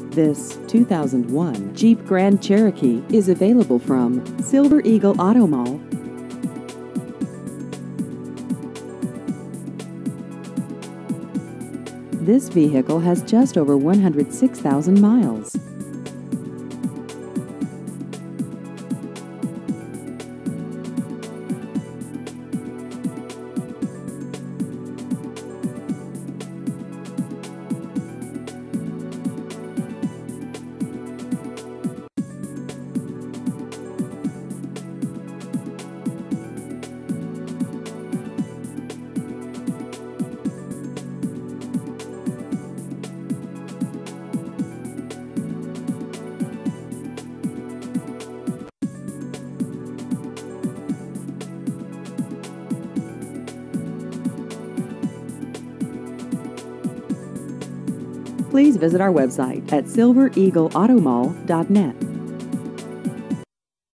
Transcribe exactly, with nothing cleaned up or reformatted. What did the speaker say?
This two thousand one Jeep Grand Cherokee is available from Silver Eagle Auto Mall. This vehicle has just over one hundred six thousand miles. Please visit our website at silver eagle auto mall dot net.